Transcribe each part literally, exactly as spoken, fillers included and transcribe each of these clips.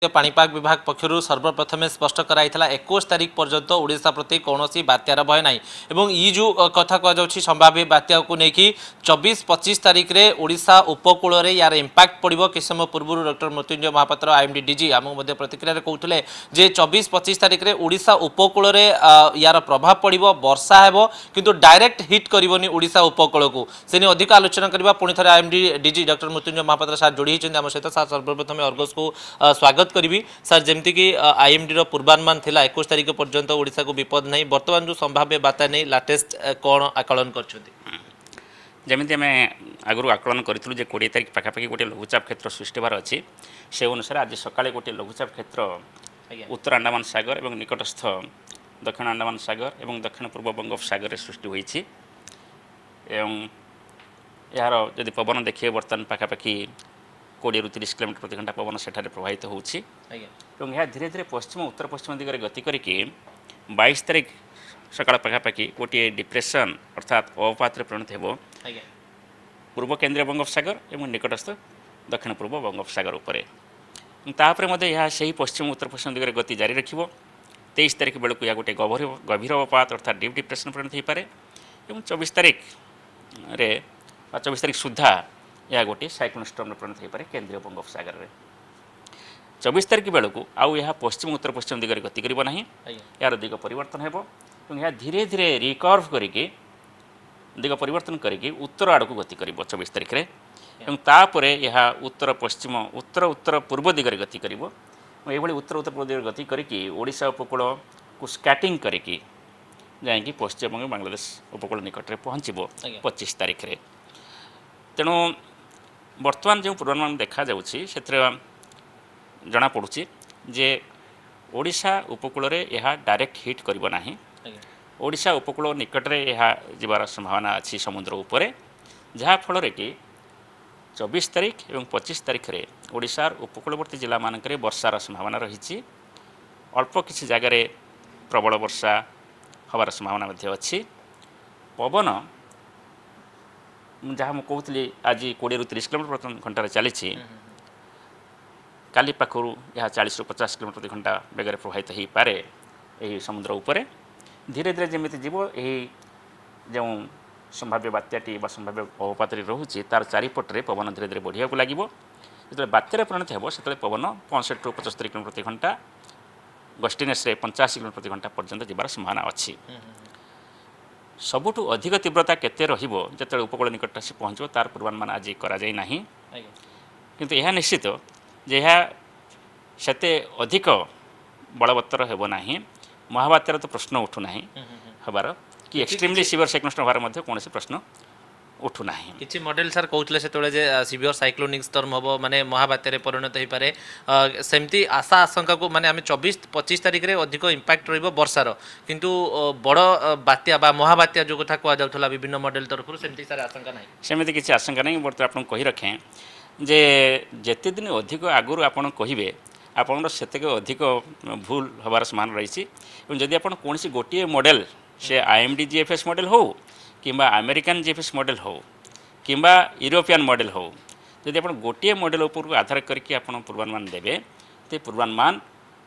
पाणीपाग विभाग पक्षर सर्वप्रथमे स्पष्ट कराइला इक्कीस तारिख पर्यंत ओडिशा प्रति कौन बात्यार भय ना एवं ये जो कथा कह संभाव्य बात्या को लेकिन चौबीस पच्चीस तारिख में ओडिशा उपकूल में यार इंपैक्ट पड़ो कि समय पूर्व doctor Mrityunjay Mohapatra IMD DG आमको प्रतिक्रिया कहते जे चौबीस पच्चीस तारिख में ओडिशा उपकूल में यार प्रभाव पड़ो वर्षा है किंतु डायरेक्ट हिट करनी ओडिशा उपकूल को से अधिक आलोचना करवा पुणी थे IMD DG doctor Mrityunjay Mohapatra sir जोड़ी आम सहित सार सर्वप्रथम अर्गस को स्वागत करी सर जमती कि आईएमडी पूर्वानुमान थिला इक्कीस तारिख पर्यंत ओडिशा को विपद नहीं बर्तमान जो संभाव्य बाता नहीं लाटेस्ट कौन आकलन करमी आम आगु आकलन करूँ जे कोड़े तारिख पाखापाखि गोटे लघुचाप क्षेत्र सृष्टि होवार अच्छी से अनुसार आज सकाଳେ गोटे लघुचाप क्षेत्र उत्तर अंडमान सागर और निकटस्थ दक्षिण अंडमान सागर और दक्षिण पूर्व बंगोपसागर में सृष्टि होती यार जदि पवन देखिए बर्तमान पाखापाखि कोड़े रु तीस किलोमीटर प्रति घंटा पवन सेठारे प्रभावित होउछि एवं यह धीरे धीरे पश्चिम उत्तर पश्चिम दिगरे गति करके बाईस तारिख सकाळ पाखापाखि गोटे डिप्रेशन अर्थात अवपात परिणत हो पूर्व केन्द्रीय बंगोपसागर और निकटस्थ दक्षिण पूर्व बंगोपसागर उपर तापर यह से पश्चिम उत्तर पश्चिम दिगरे गति जारी रखिबो तेईस तारिख बेलू यह गोटे गभीर गभीर अवपात अर्थात डीप डिप्रेशन परिणत हो पारे और चौबीस तारिख रे चौबीस तारिख सुधा यह गोटे साइक्लोन स्टॉर्म परिणत हो पारे केन्द्रीय बंगोपसागर में चौबीस तारिख बेलू आउ यह पश्चिम उत्तर पश्चिम दिगरे गति करना यार दिग परिवर्तन हो यह धीरे धीरे रिकर्व करके दिग परिवर्तन करके उत्तर आड़ को गति कर चौबीस तारिख रे तापर यह उत्तर पश्चिम उत्तर उत्तर पूर्व दिगरे गति कर उत्तर उत्तर पूर्व दिगरे गति करके ओडिशा उपकूल को स्कैटिंग करके जाकि पश्चिमबंग बांग्लादेश उपकूल निकट में पहुँचब पच्चीस तारिख रे तेणु बर्तमान जो पूर्वानुमान देखा जाउछि सेथरे जना पड़ुछि जे ओडिशा उपकूल रे यह डायरेक्ट हिट करिवो नाही ओडिशा उपकूल निकट में यह जीवार संभावना अच्छी समुद्र उपरे जहाँ फल कि चौबीस तारिख और पच्चीस तारिख रे ओडिशार उपकूलवर्ती जिला मानक वर्षार संभावना रही अल्प किसी जगार प्रबल वर्षा हबार संभावना अच्छी पवन जहाँ मुझे कहती आज कोड़े रु तीस किलोमीटर प्रति घंटा चली काली पाखु यह चालीस रु पचास किलोमीटर प्रति घंटा बेगर प्रभावित हो पारे यही समुद्र उपरे धीरे धीरे जमी जीव यही जो संभाव्य बात्याटी संभाव्य अवपात रोचे तार चारिपटे पवन धीरे धीरे बढ़िया को लगे जो बात्यार परिणत हो से पवन पैंसठ रु पचस्तरी किलोमीटर प्रति घंटा गस्टिनेस पंचाशी किलोमीटर प्रति घंटा पर्यंत जीवार संभावना अच्छी सबुठु अधिक तीव्रता केते रहिबो जते उपकूल निकट से पहुँचो तार पूर्वानुमान आज करा जाय नाही किंतु यह निश्चित जे यह सेते अधिक बलवत्तर हेबो नाही महाबात्यार तो प्रश्न उठू ना हबार कि एक्सट्रीमली सिवियर साइक्लोन स्टॉर्म हबार मध्य कौन प्रश्न उठू ना किसी मॉडल सर कहते से सिवियर साइक्लोनिक स्टॉर्म हम माने महाबात्यार परिणत हो पारे सेमती आशा आशंका को माने आम चौबीस पच्चीस तारिख में अधिक इंपैक्ट रही वर्षार किंतु बड़ बात्या बा महाबात्या जो कथा कहला विभिन्न मॉडल तरफ सेमती सर आशंका ना सेमती किसी आशंका नहीं बर्तमान आपको कही रखें जे जिते दिन अधिक आगुरी आपड़ कहे आपंकर से अधिक भूल हबार समान रही जदि आप कौन गोटे मॉडल से आईएमडी जीएफएस मॉडल हो कि अमेरिकन जीएफएस मॉडल हो कि यूरोपियन मॉडल हो जदि आप गोटे मॉडल उपर आधार करके आप पूर्वानुमान देवे तो पूर्वानुमान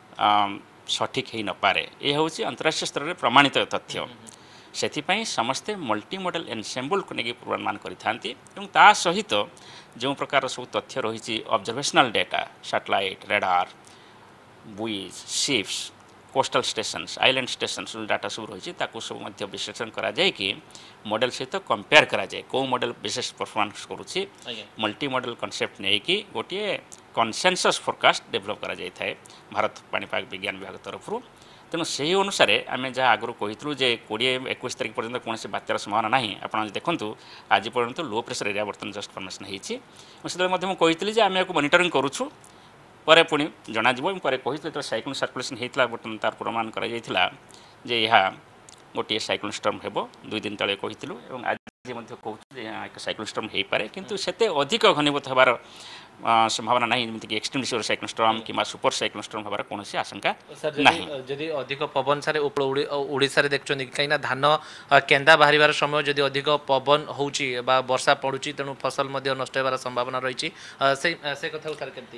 सठिक हो न पारे यह हूँ अंतर्राष्ट्रीय स्तर में प्रमाणित तथ्य से समस्ते मल्टी मॉडल एनसेम्बल को लेकिन पूर्वानुमान करता सहित जो प्रकार सब तथ्य रही observational data satellite radar buoys ships coastal stations island stations data सब रही सब विश्लेषण करा जाए कि मॉडल सहित कंपेयर करा जाए कौ मॉडल विशेष परफॉर्मेंस करुच्ची मल्टी मॉडल कॉन्सेप्ट नहीं कि गोटे कन्सेंसस फोरकास्ट डेभलप करा जाए थाए भारत पाणीपाग विज्ञान विभाग तरफ तेणु से अनुसार आम जहाँ आगुरी कही जे कोड़े एक तारिख पर्यटन कौन से बात्यार संभावना ना आप देखूँ आज पर्यटन लो प्रेशर एरिया बर्तमान जस्ट फर्मेसन होती मुझे आम या मॉनिटरिंग करुच्छू पर पुणी जन कही जो साइक्लोन सर्कुलेसन होता बर्तमान तार प्रमाण कर यह गोटे साइक्लोन स्टॉर्म हो दुई दिन तले कही आज कहूँ एक साइक्लोन स्टॉर्म हो पारे किंतु सेते अधिक घनीभूत हबार संभावना नहीं जमीक एक्सट्रीम सिवियर साइक्लोन स्टॉर्म कि सुपर साइक्लोन स्टॉर्म हबार कौन आशंका नहीं जदि अधिक पवन सारे ओडिशा रे देखछन कहीं धान केंदा बाहर समय जदि अधिक पवन होउची बा वर्षा पड़ुची तेणु फसल नष्ट होबार संभावना रही से कथा सर केमती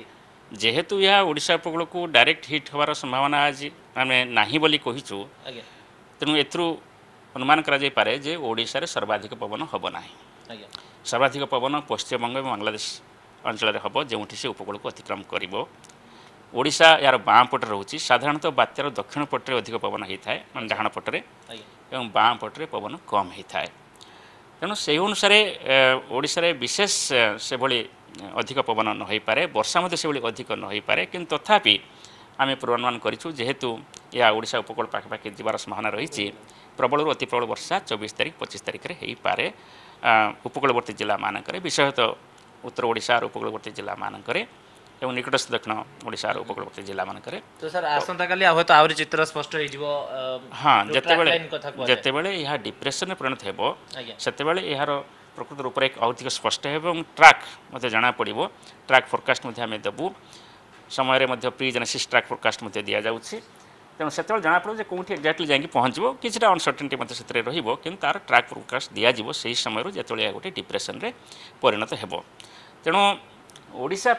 जेहेतु यह ओडिशा उपकूल को डायरेक्ट हिट होवार संभावना आज आम ना बोली कहीचु तेणु एथरू अनुमान करा जाई पारे जे ओडिशा रे सर्वाधिक पवन हम ना सर्वाधिक पवन पश्चिमबंग और बांग्लादेश अंचल हम जो से उपकूल को अतिक्रम कर ओडिशा यार बाँ पटे रोचे साधारणतः बात्यार दक्षिण पटे अधिक पवन होता है मान डाण पटे और बाँ पटे पवन कम होता है तेणु से अनुसार ओडिशा रे विशेष से भली अधिक पवन न हो पारे वर्षा से भली अधिक न हो पारे किंतु तथापि आम पूर्वानुमान करूँ जेहेतु या ओडिशा उपकूल पाखापाखि जीवार संभावना रही प्रबल अति प्रबल वर्षा चौबीस तारीख पच्चीस तारीख में हो पारे उपकूलवर्ती जिला मानक विशेषतः उत्तर ओडिशा और उपकूलवर्ती जिला मानक एवं निकटस्थ दक्षिण ओडिशा उपकूलवर्ती जिला मानक तो सर आसंता काली हयतो आहुरी चित्र स्पष्ट हो हाँ जितेबले जितेबले यह डिप्रेशन परिणत हो सेतेबले यार प्रकृत रूप एक अधिक स्पष्ट हो ट्रैक मत जना पड़ो ट्रैक फोरकास्ट आम देवु समय प्री जेनेसिस ट्रैक फोरकास्ट दि जाऊँगी तेणु से जना पड़ो कौटी एक्जाक्टली जाकि पहुँचो किसी अनसर्टेनिटी मत से रोक तार ट्रैक फोरकास्ट दि जाव से समय जो गोटे डिप्रेशन रे परिणत हो तेणु ओडिशा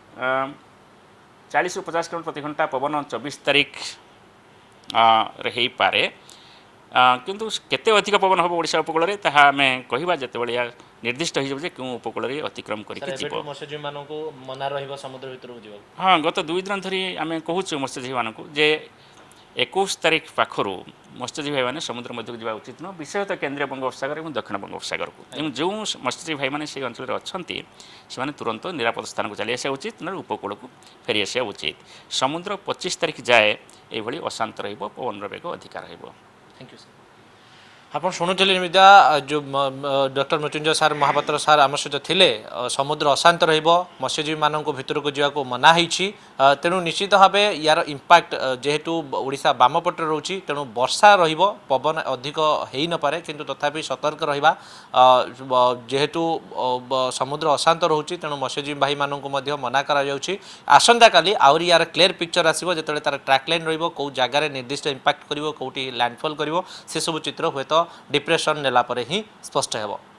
चालीस रु पचास किलोमीटर प्रति घंटा पवन चौबीस तारीख रे पारे किंतु केते अधिक पवन हम ओडिशा उपकूल में ताहा आम कहवा जिते निर्दिष्ट हो क्यों उपकूल में अतिक्रम कर मत्स्यजीवी मानक मना रहिबो समुद्र भितर जीव हाँ गत दुई दिन धरी आम कहूँ मत्स्यजीवी मानक जे इक्कीस तारीख पाखु मत्स्यजीवी भाई मैंने समुद्र मध्य जावा उचित नुह विशेषतः केन्द्रीय बंगोपसागर और दक्षिण बंगोपसागर को जो मत्स्यजीवी भाई मैंने से अंचल अच्छा से तुरंत निरापद स्थान को चली आसा उचित ना उपकूल को फेरी आसा उचित समुद्र पच्चीस तारीख जाए ये अशांत रवन वेग अधिक थैंक यू सर आप शुणुले निमित्ता जो डॉक्टर मृत्युंजय सार महापात्र सार आम सहित थिले समुद्र अशांत मत्स्यजीवी मानक भितर को जावाक मना होती तेणु निश्चित भाव यार इम्पैक्ट जेहेतु ओडिशा बाम पटे रोचे तेणु वर्षा रहिबो पवन अधिक हो न पारे किंतु तथापि सतर्क रहिबा जेहेतु समुद्र अशांत रोचे तेणु मत्स्यजीवी भाई मानक मध्य मना करा जाउछि आसंता काली आउरी यार क्लियर पिक्चर आसीबो जेतेबेले तार ट्रैक लाइन रहिबो को जगार निर्दिष्ट इम्पैक्ट करिवो कोठी लैंडफॉल करिवो से सब चित्र हुए तो डिप्रेशन नेला परे ही स्पष्ट हेबो।